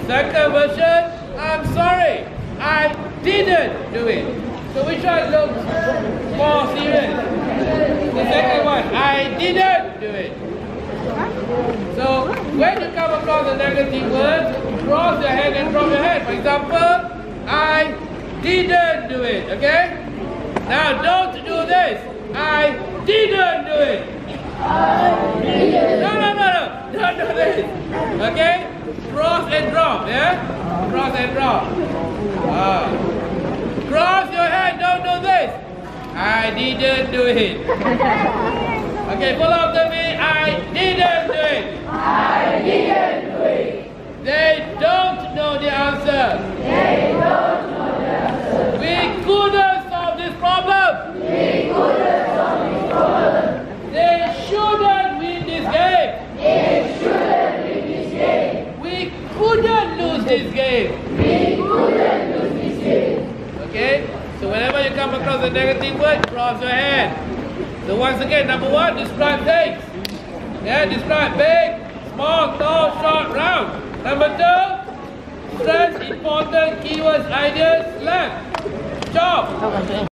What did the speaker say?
Second version, I'm sorry, I didn't do it. So which one looks more serious? The second one, I didn't do it. So when you come across a negative word, cross your hand and drop your hand. For example, I didn't do it, okay? Now don't do this. I didn't do it. No. Don't do this. Okay? Cross and drop, yeah? Cross and drop. Cross your hand, don't do this. I didn't do it. Okay, follow after me. I didn't do it. I didn't do it. They don't know the answer. They don't know the answer. We couldn't solve this problem. We couldn't solve this problem. They shouldn't win this game. They shouldn't win this game. We couldn't lose this game. We couldn't lose this game. Okay? So whenever you come across a negative word, cross your hand. So once again, number one, describe things. Yeah, describe big, small, tall, short, round. Number two, stress important keywords, ideas, left. Job.